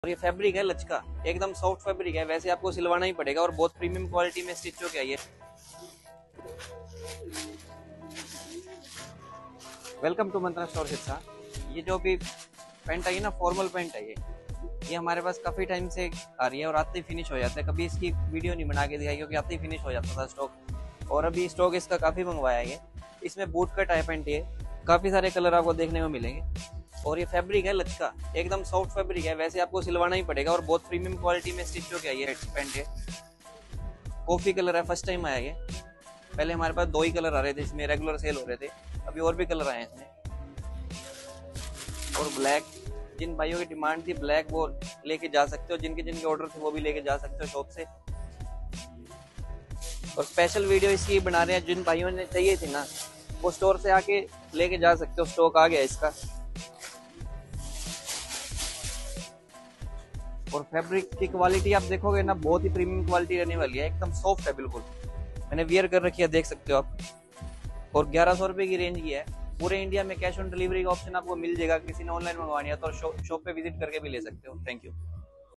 और ये फैब्रिक है लचका, एकदम सॉफ्ट फैब्रिक है। वैसे आपको सिलवाना ही पड़ेगा और बहुत प्रीमियम क्वालिटी में स्टिच होके आई है। Welcome to Myntra store Sirsa. ये जो भी पैंट आई है ना, फॉर्मल पैंट है ये हमारे पास काफी टाइम से आ रही है और आते ही फिनिश हो जाता है। कभी इसकी वीडियो नहीं बना के दिखाई क्योंकि आते ही फिनिश हो जाता था स्टॉक, और अभी स्टॉक इसका काफी मंगवाया है। इसमें बूट कट है पैंट, ये काफी सारे कलर आपको देखने को मिलेंगे। और ये फैब्रिक है लचका, एकदम सॉफ्ट फैब्रिक है। वैसे आपको सिलवाना ही पड़ेगा और बहुत प्रीमियम क्वालिटी में स्टिच होके आई है पैंट। ये कॉफी कलर है, फर्स्ट टाइम आया ये। पहले हमारे पास 2 ही कलर आ रहे थे इसमें, रेगुलर सेल हो रहे थे। अभी और भी कलर आए हैं इसमें। और ब्लैक, जिन भाइयों की डिमांड थी ब्लैक, वो लेके जा सकते हो। जिनके जिनके ऑर्डर थे वो भी लेके जा सकते हो शॉप से। और स्पेशल वीडियो इसकी बना रहे हैं, जिन भाइयों ने चाहिए थी ना वो स्टोर से आके लेके जा सकते हो। स्टॉक आ गया इसका। और फैब्रिक की क्वालिटी आप देखोगे ना, बहुत ही प्रीमियम क्वालिटी रहने वाली है। एकदम सॉफ्ट है बिल्कुल। मैंने वियर कर रखी है, देख सकते हो आप। और 1100 रुपए की रेंज की है। पूरे इंडिया में कैश ऑन डिलीवरी का ऑप्शन आपको मिल जाएगा। किसी ने ऑनलाइन मंगवानी है तो शॉप पे विजिट करके भी ले सकते हो। Thank you.